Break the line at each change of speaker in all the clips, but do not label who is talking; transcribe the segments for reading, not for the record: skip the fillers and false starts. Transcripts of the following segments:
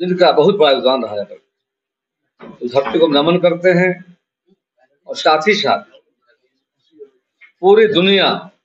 जिनका बहुत बड़ा योगदान रहा है। उस धरती को नमन करते हैं और साथ ही साथ पूरी दुनिया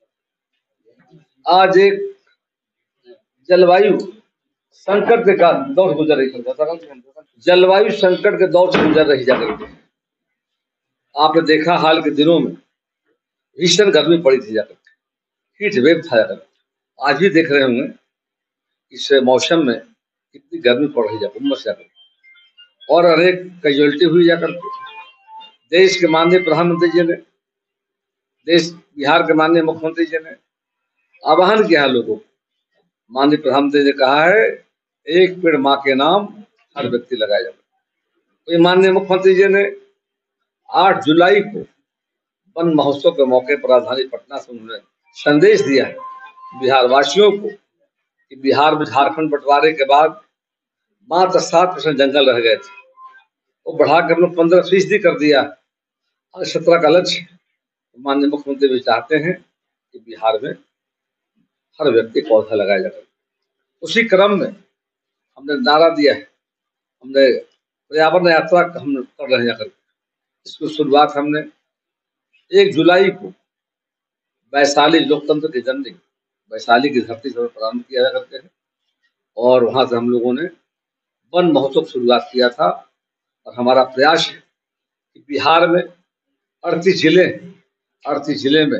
आज एक जलवायु संकट के दौर से गुजर रही है। जलवायु संकट के दौर से गुजर रही जाकर के आपने देखा हाल के दिनों में भीषण गर्मी पड़ी थी जाकर, हीट वेव था जाकर। आज भी देख रहे होंगे इस मौसम में कितनी गर्मी पड़ रही जाकर, उमस जाकर, और अनेक कैजुअलिटी हुई जाकर के। देश के माननीय प्रधानमंत्री जी ने, देश बिहार के माननीय मुख्यमंत्री जी ने आह्वान किया है लोगों को। माननीय प्रधानमंत्री ने कहा है एक पेड़ माँ के नाम हर व्यक्ति लगाया जाए। तो माननीय मुख्यमंत्री जी ने 8 जुलाई को वन महोत्सव के मौके पर राजधानी पटना से उन्होंने संदेश दिया है बिहार वासियों को कि बिहार में झारखंड बंटवारे के बाद मात्र 7% जंगल रह गए थे, वो बढ़ा के हम लोग 15% कर दिया। आज 17 का लक्ष्य माननीय मुख्यमंत्री भी चाहते हैं कि बिहार में हर व्यक्ति पौधा लगाया जाए। उसी क्रम में हमने नारा दिया है, हमने पर्यावरण यात्रा हम कर रहे हैं जाकर। इसकी शुरुआत हमने 1 जुलाई को वैशाली लोकतंत्र की जननी वैशाली की धरती से प्रारंभ किया जा करते हैं और वहां से हम लोगों ने वन महोत्सव शुरुआत किया था। और हमारा प्रयास है कि बिहार में 38 जिले में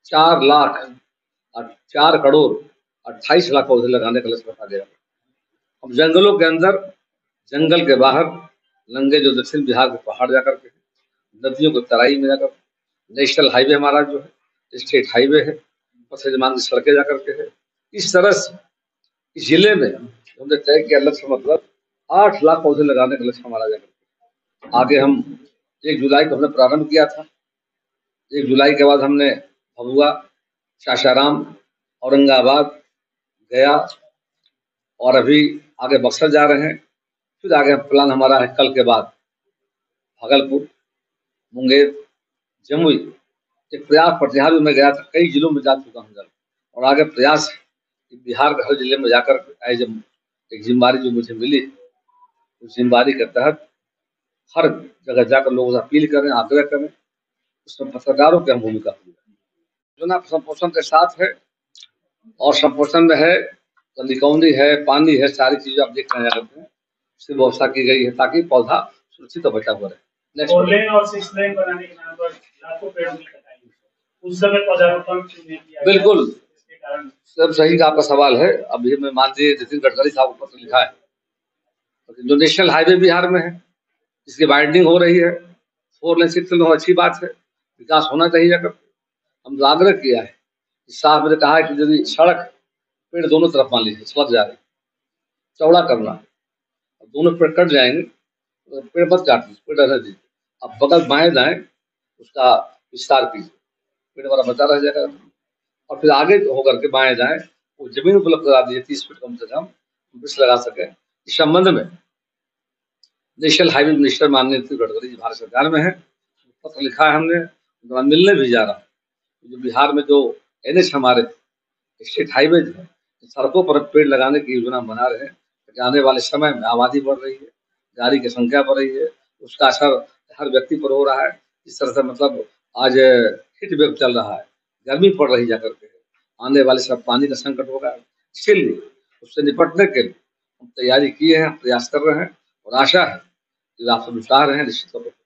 4 करोड़ 28 लाख पौधे लगाने का लक्ष्य रखा गया। हम जंगलों के अंदर, जंगल के बाहर, नंगे जो दक्षिण बिहार के पहाड़ जाकर के, नदियों को तराई में जाकर, नेशनल हाईवे हमारा जो है, स्टेट हाईवे है, पथ की सड़कें जाकर के है। इस तरह से इस जिले में हमने तय किया लक्ष्य, मतलब 8 लाख पौधे लगाने का लक्ष्य हमारा जाकर। आगे हम 1 जुलाई को हमने प्रारंभ किया था। 1 जुलाई के बाद हमने भभुआ, सासाराम, औरंगाबाद, गया और अभी आगे बक्सर जा रहे हैं। फिर आगे प्लान हमारा है कल के बाद भागलपुर, मुंगेर, जमुई। एक प्रयास प्रतिहार में मैं गया था, कई जिलों में जा चुका हूँ और आगे प्रयास है कि बिहार के हर जिले में जाकर जब एक जिम्मेदारी जो मुझे मिली, उस जिम्मेदारी के तहत हर जगह जाकर लोगों से अपील करें, आग्रह करें। उसमें पत्रकारों की भूमिका होगी। योजना संपोषण के साथ है और संपोषण में है तो निकौनी है, पानी है, सारी चीजें आप देख रहे हैं उसकी व्यवस्था की गई है ताकि पौधा सुरक्षित और बचा हुआ रहे।
4 लेन और 6 लेन बनाने के नाम पर लाखों पेड़ों की कटाई, उस समय पौधारोपण क्यों नहीं किया?
बिल्कुल सब सही का आपका सवाल है। अभी मैं माननीय नितिन गडकरी साहब को पत्र लिखा है, जो नेशनल हाईवे बिहार में है, इसकी वाइडनिंग हो रही है, 4 लेन 6 लेन अच्छी बात है, विकास होना चाहिए। अगर हम आग्रह किया है, साहब ने कहा है कि यदि सड़क पेड़ दोनों तरफ मान लीजिए सड़क जा रही, चौड़ा करना, दोनों पेड़ कट जाएंगे, तो पेड़ मत काटिए, पेड़ रहने दीजिए, अब बगल बाएं दाएं उसका विस्तार कीजिए, पेड़ वाला बचा रह जाएगा। और फिर आगे होकर के बाएं दाएं वो जमीन उपलब्ध करा दीजिए, 30 फीट कम से कम वृक्ष लगा सके। इस संबंध में नेशनल हाईवे मिनिस्टर माननीय नितिन गडकरी जी भारत सरकार में है, पत्र लिखा है हमने, मिलने भी जा रहा हूँ। जो बिहार में जो NH हमारे स्टेट हाईवे है, सड़कों पर पेड़ लगाने की योजना बना रहे हैं। आने वाले समय में आबादी बढ़ रही है, गाड़ी की संख्या बढ़ रही है, उसका असर हर व्यक्ति पर हो रहा है। इस तरह से मतलब आज हीट वेव चल रहा है, गर्मी पड़ रही जाकर के, आने वाले सब पानी का संकट होगा। इसीलिए उससे निपटने के लिए हम तैयारी किए हैं, प्रयास कर रहे हैं और आशा है कि आप सब विचार रहे हैं निश्चित तौर पर